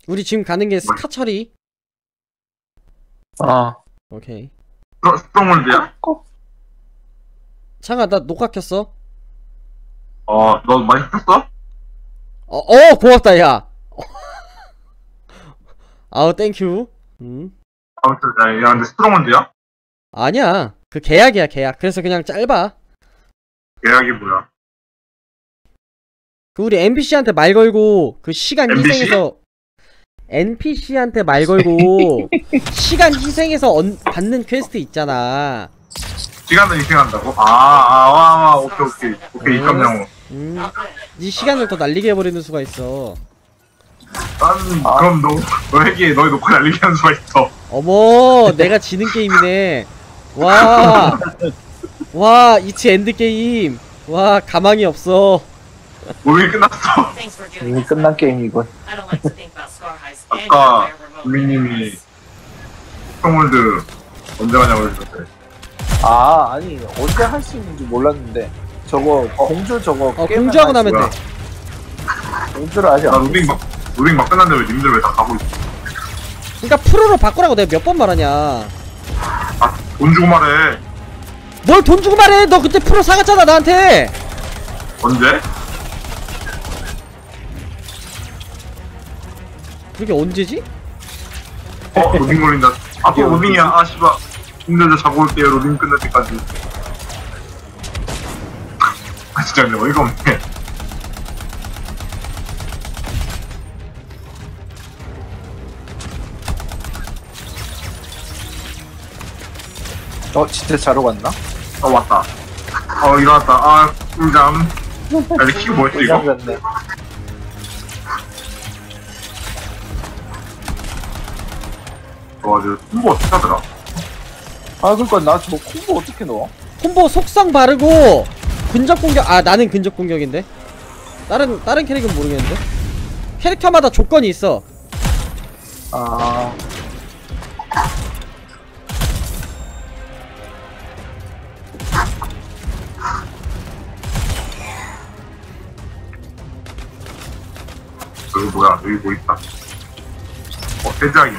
우리 지금 가는 게 스카 처리. 오케이. 스트롱홀드야? 창아, 나 녹화 켰어. 너 많이 켰어? 고맙다, 야. 아우, 땡큐. 아무튼, 야, 근데 스트롱홀드야? 아니야. 그 계약이야, 계약. 그래서 그냥 짧아. 계약이 뭐야? 그 우리 NPC한테 말 걸고 그 시간 NPC? 희생해서 NPC한테 말 걸고 시간 희생해서 받는 퀘스트 있잖아. 시간을 희생한다고? 오케이, 입감량호. 네 시간을 더 날리게 해버리는 수가 있어. 그럼 너에게 너의 녹화 날리게 하는 수가 있어. 어머, 내가 지는 게임이네. 와, 이츠 엔드 게임. 와, 가망이 없어. 모임이 끝났어. 이미 끝난 게임이군. 아까 우리님이 스트롱홀드 언제 가냐고 그랬었대. 아니 언제 할 수 있는지 몰랐는데 저거 공주 저거 공주하고 나면 뭐야? 돼. 공주를 아직 나 안 로딩 막 끝났는데 왜 님들 왜 다 가고 있어? 그니까 프로로 바꾸라고 내가 몇 번 말하냐. 돈 주고 말해. 뭘 돈 주고 말해. 너 그때 프로 사갔잖아, 나한테. 언제? 그게 언제지? 로딩 걸린다. 또 로딩이야. 씨발. 힘들다 자고 올게요. 로딩 끝날 때까지. 진짜 근데 어이가 없네. 진짜 자러 갔나? 왔다. 일어났다. 꿀잠. 야, 근데 키가 뭐였지, 이거? 잠겼네. 저 콤보 어떻게 하더라? 그러니까 나 저거 콤보 어떻게 넣어? 콤보 속성 바르고 근접 공격. 나는 근접 공격인데. 다른 캐릭은 모르겠는데. 캐릭터마다 조건이 있어. 여기 뭐야? 여기 뭐 있다. 해적이.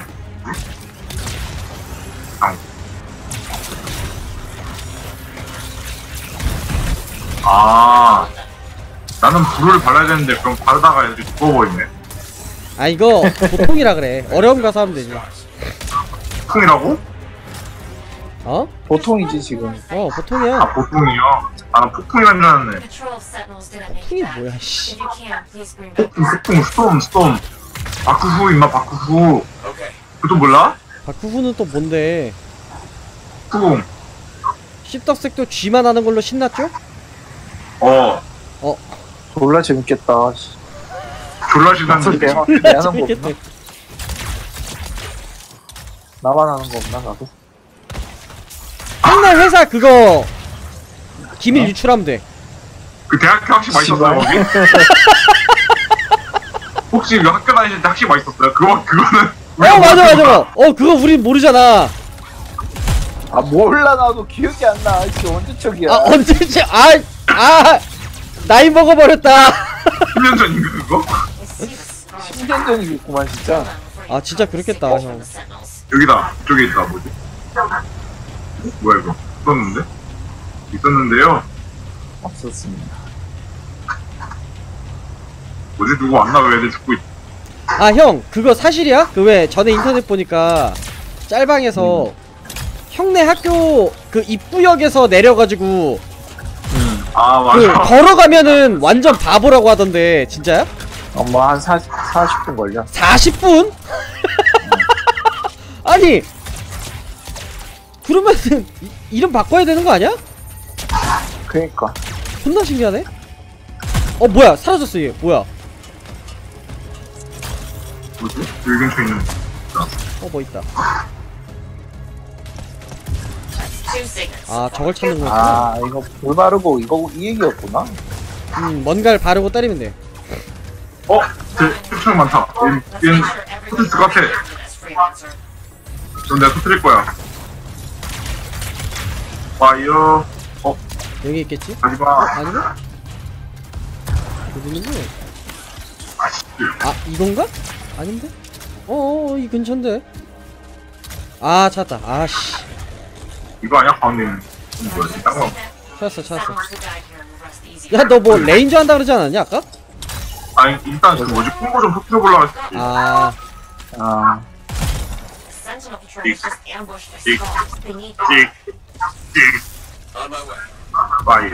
나는 불을 발라야 되는데 그럼 바르다가 애들이 죽어버리네. 이거 보통이라 그래. 어려움 가서 하면 되지. 폭풍이라고? 보통이지 지금. 보통이야. 보통이요? 나 폭풍이란 줄 알았네. 폭풍이 뭐야, 씨. 폭풍, 스톰. 바쿠후, 임마, 바쿠후. 그것도 몰라? 바쿠후는 또 뭔데? 폭풍. 씹덕색도 쥐만 하는 걸로 신났죠? 졸라 재밌겠다. 졸라 신났는데. 내 하는 거 없나? 재밌겠대. 나만 하는 거 없나 나도? 옛날 회사 그거 기밀 유출하면 돼. 그 대학교 학식 맛있었어요, 거기? 혹시 그 학교 다니실 때 학식 맛있었어요? 그거는. 맞아. 그거 우린 모르잖아. 몰라 나도 기억이 안 나. 이게 언제 척이야? 언제지? 나이 먹어버렸다. 10년 전인가, 그거? 10년 전이겠구만 진짜. 진짜 그렇겠다, 형. 여기다. 이쪽에 있다. 뭐지? 뭐야, 이거? 있었는데요? 없었습니다. 뭐지? 누구 왔나? 왜 애들 죽고 있... 형, 그거 사실이야? 그 왜 전에 인터넷 보니까 짤방에서 형네 학교 그 입구역에서 내려가지고 맞아. 걸어가면은 완전 바보라고 하던데 진짜야? 뭐 한 40분 걸려. 40분? 아니 그러면은 이름 바꿔야 되는 거 아니야? 그니까. 존나 신기하네? 뭐야 사라졌어 얘 뭐야. 뭐지? 여기 근처에 있는. 뭐 있다. 저걸 찾는 거구나. 이거 볼 바르고 이 얘기였구나. 뭔가를 바르고 때리면 돼. 추천 많다. 얘는 토트스 같아. 그럼 내가 터뜨릴 거야. 파이어. 여기 있겠지? 하지마. 아닌가? 어디 있는데? 이건가? 아닌데? 이 근처인데. 아 찾았다. 아씨. 이거 아니야 가운데 있는 뭐야 딴거 찾았어. 야 너 뭐 레인저 한다 그러지 않았냐 아까? 아니 일단 그 뭐지 콤보 좀 터뜨려보려고 했지 아 빠이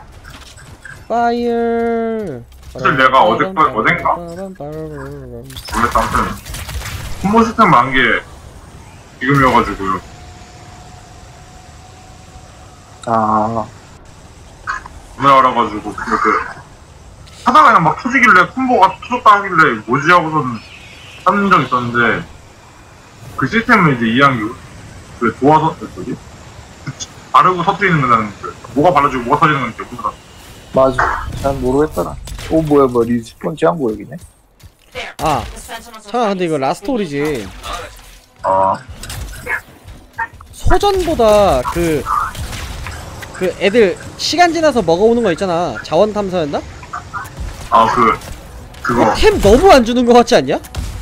파이어. 사실 내가 어젠가 모르겠어 아무튼 콤보 시스템 만게 지금이어가지고요 오늘 알아가지고 하다가 그냥 막 터지길래 콤보가 터졌다 하길래 뭐지 하고서는 찾는 적 있었는데 그 시스템을 이제 이해한 게 그 도와서 뭐지? 바르고 터뜨리는 거는 뭐가 발라지고 뭐가 터지는 건지 모르겠어. 맞아. 난 모르겠더라. 뭐야 리스폰지 한 구역이네. 아 잠깐 근데 이거 라스토리지. 소전보다 그 애들 시간 지나서 먹어오는 거 있잖아. 자원 탐사였나? 그거 템 너무 안 주는 거 같지 않냐?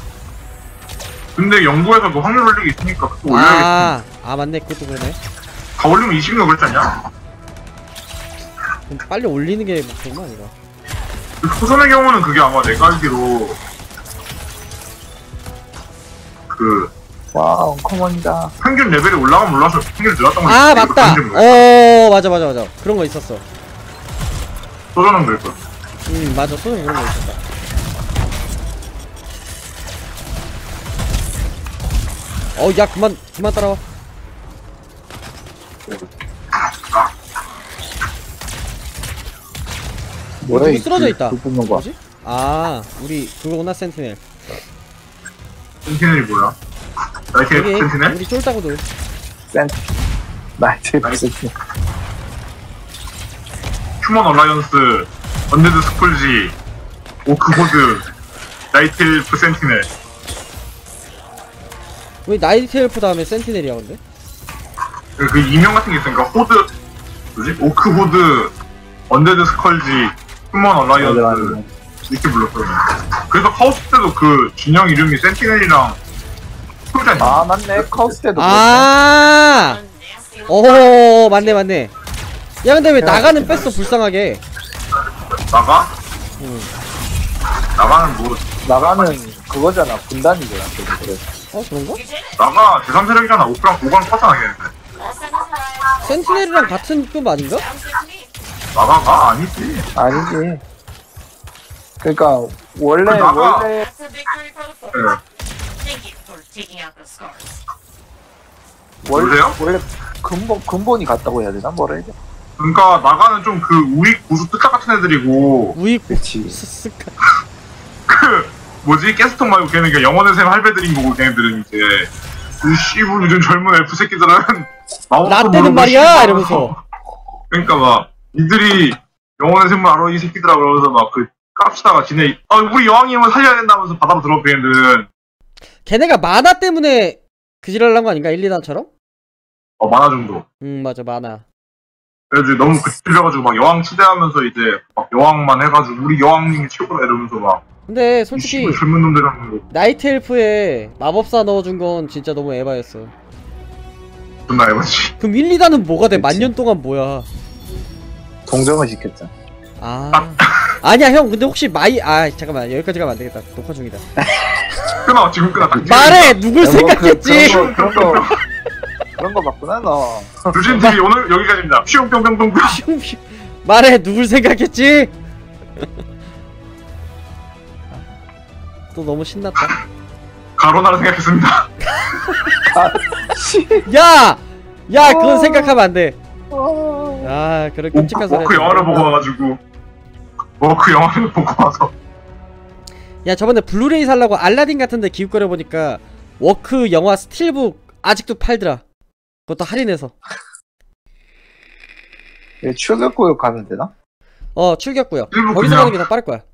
근데 연구에서 그 확률 올리기 있으니까 그거 올려야겠지. 맞네. 그것도 그러네. 다 올리면 20명 그랬지 않냐? 그럼 빨리 올리는 게 목표구나 이거. 그 소전의 경우는 그게 아마 내가 알기로 와 엉커먼이다. 평균 레벨이 올라가면 올라서 평균이 늘었던 거 맞다. 맞아. 그런 거 있었어. 소전은 그랬거든. 맞아. 소전 그런 거 있었다. 야 그만 따라와. 뭐야 누구 쓰러져 있다. 뽑는 거. 뭐지? 우리 그거구나. 센티넬. 센티넬이 뭐야? 나이트 여기 센티넬? 우리 쫄다고도. 나이트 휴먼 얼라이언스, 언데드 스쿨지, 오크호드, 나이트 엘프 센티넬. 왜 나이트 엘프 다음에 센티넬이야 근데? 그 이명 같은 게 있으니까 호드, 뭐지? 오크호드, 언데드 스컬지, 휴먼 얼라이언스 이렇게 불렀거든. 그래서 카오스 때도 그 진영 이름이 센티넬이랑 스쿨지 아니야? 맞네. 카우스 때도 맞네. 야 근데 왜 나가는 뺐어 불쌍하게. 나가? 응. 나가는 뭐 나가는 그거잖아. 분단이잖아. 그래. 그런가? 나가 제3세력이잖아. 오강 파산 하겠는데. 센티넬이랑 같은 급 아닌가? 나가가 아니지. 아니지. 그러니까 원래 나가. 원래 원래 근본이 같다고 해야 되나 뭐라 해야 돼? 그러니까 나가는 좀 그 우익 보수 뜻딱 같은 애들이고 우익 그치. 스스카. 그 뭐지 게스통 말고 걔는 그냥 영원의 샘 할배들인 거고 걔네들은 이제 이 씨부 요즘 젊은 엘프 새끼들은 라떼는 말이야 이러면서. 그러니까 막 이들이 영원의 샘을 알아 이 새끼들아 그러면서 막 그 깝시다가 지네 우리 여왕이 형을 살려야 된다면서 바다로 들어온 걔네들은 걔네가 만화 때문에 그지랄한 거 아닌가? 1, 2단처럼? 만화 정도. 맞아 만화. 그래가지고 너무 그틀려가지고 막 여왕 치대하면서 이제 막 여왕만 해가지고 우리 여왕님이 최고다 이러면서 막 근데 이 솔직히 씨부 젊은 놈들이랑 거 나이트 엘프에 마법사 넣어준 건 진짜 너무 에바였어. 존나 해봤지. 그럼 1, 2단은 뭐가 돼? 그치. 만년 동안 뭐야? 동정을 시켰잖아. 아니야 형 근데 혹시 잠깐만 여기까지 가면 안되겠다. 녹화 중이다. 끊어 지금 끊어. 말해! 누굴 생각했지? 그런 거 맞구나 너. 유진 TV 오늘 여기까지입니다. 뿅뿅뿅뿅뿅. 말해! 누굴 생각했지? 또 너무 신났다. 가로나를 생각했습니다. 야! 그건 생각하면 안돼. 그런 끔찍한 소리 워크 영화를 보고 와가지고 워크 영화를 보고 와서 야 저번에 블루레이 살라고 알라딘 같은데 기웃거려 보니까 워크 영화 스틸북 아직도 팔더라. 그것도 할인해서. 출격구역 가면 되나? 출격구요. 스틸북 거기서 그냥- 가는 게 더 빠를 거야.